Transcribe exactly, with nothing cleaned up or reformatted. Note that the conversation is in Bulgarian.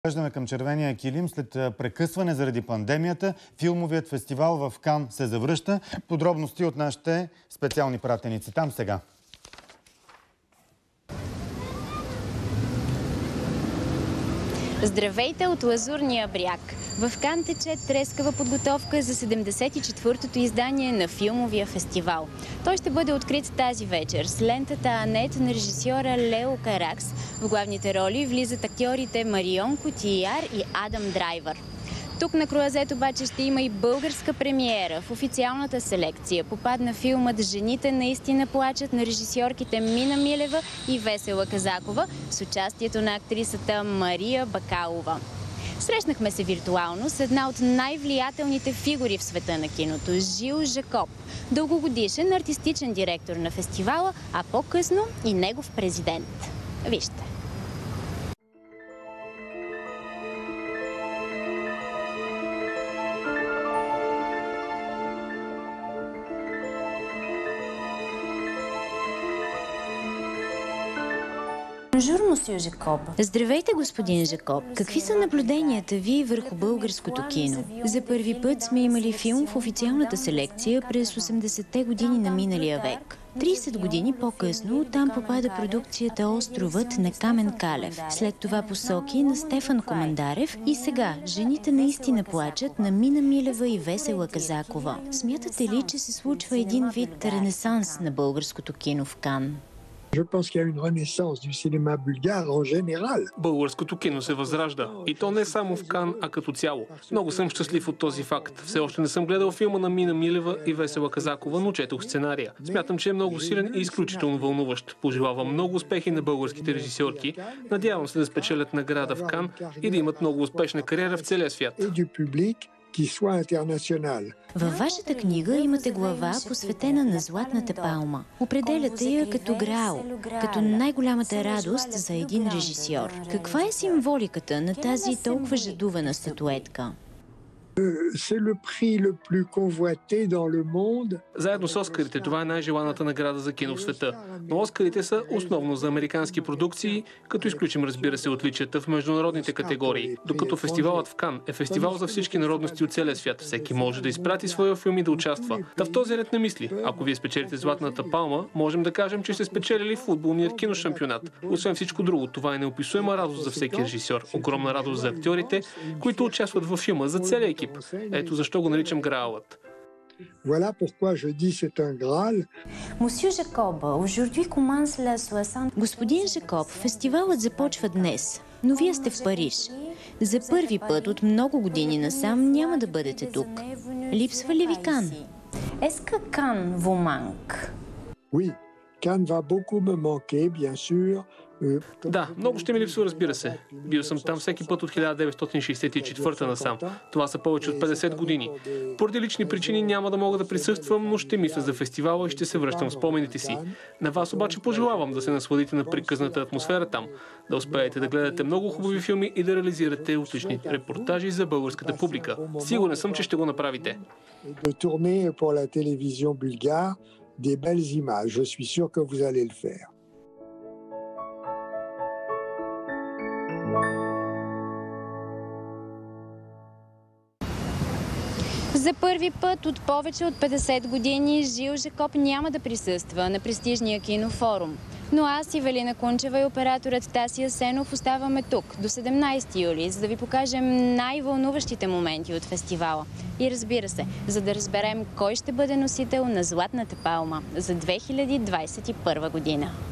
Веждаме към червения килим. След прекъсване заради пандемията, филмовият фестивал в Кан се завръща. Подробности от нашите специални пратеници. Там сега. Здравейте от Лазурния бряг! В Кан тече трескава подготовка за седемдесет и четвъртото издание на филмовия фестивал. Той ще бъде открит тази вечер с лентата Анет на режисьора Лео Каракс. В главните роли влизат актьорите Марион Котияр и Адам Драйвър. Тук на Круазет обаче ще има и българска премиера. В официалната селекция попадна филмът «Жените наистина плачат» на режисьорките Мина Милева и Весела Казакова с участието на актрисата Мария Бакалова. Срещнахме се виртуално с една от най-влиятелните фигури в света на киното – Жил Жакоб, дългогодишен артистичен директор на фестивала, а по-късно и негов президент. Вижте! Здравейте, господин Жакоб. Какви са наблюденията ви върху българското кино? За първи път сме имали филм в официалната селекция през осемдесетте години на миналия век. трийсет години по-късно там попада продукцията «Островът» на Камен Калев. След това «Посоки» на Стефан Командарев и сега «Жените наистина плачат» на Мина Милева и Весела Казакова. Смятате ли, че се случва един вид ренесанс на българското кино в Кан? Je pense qu'il y a une renaissance du cinéma bulgare en général. Българското кино се възражда. И то не само в Кан, а като цяло. Много съм щастлив от този факт. Все още не съм гледал филма на Мина Милева и Весела Казакова, но четох сценария. Смятам, че е много силен и изключително вълнуващ. Пожелавам много успехи на българските режисьорки. Надявам се да спечелят награда в Кан и да имат много успешна кариера в целия свят. Във вашата книга имате глава, посветена на Златната палма. Определяте я като граал, като най-голямата радост за един режисьор. Каква е символиката на тази толкова жадувана статуетка? Заедно с Оскарите, това е най-желаната награда за кино в света. Но Оскарите са основно за американски продукции, като изключим, разбира се, отличията в международните категории. Докато фестивалът в Кан е фестивал за всички народности от целия свят. Всеки може да изпрати своя филм и да участва. Та в този ред на мисли, ако вие спечелите Златната палма, можем да кажем, че сте спечелили футболният киношампионат. Освен всичко друго, това е неописуема радост за всеки режисьор. Огромна радост за актьорите, които участват във филма, за целия екип. Ето защо го наричам Граалът. Господин Жакоб, фестивалът започва днес, но вие сте в Париж. За първи път от много години насам няма да бъдете тук. Липсва ли ви Кан? Est-ce que Cannes vous manque? Oui, Cannes va beaucoup me manquer, bien sûr. Да, много ще ми липсва, разбира се. Бил съм там всеки път от хиляда деветстотин шейсет и четвърта насам. Това са повече от петдесет години. Поради лични причини няма да мога да присъствам, но ще мисля за фестивала и ще се връщам в спомените си. На вас обаче пожелавам да се насладите на приказната атмосфера там, да успеете да гледате много хубави филми и да реализирате отлични репортажи за българската публика. Сигурен съм, че ще го направите. Des belles images. Je suis sûr que vous allez le faire. За първи път от повече от петдесет години Жил Жакоб няма да присъства на престижния кинофорум. Но аз, Ивелина Кунчева и операторът Таси Асенов оставаме тук до седемнайсети юли, за да ви покажем най-вълнуващите моменти от фестивала. И разбира се, за да разберем кой ще бъде носител на Златната палма за две хиляди двайсет и първа година.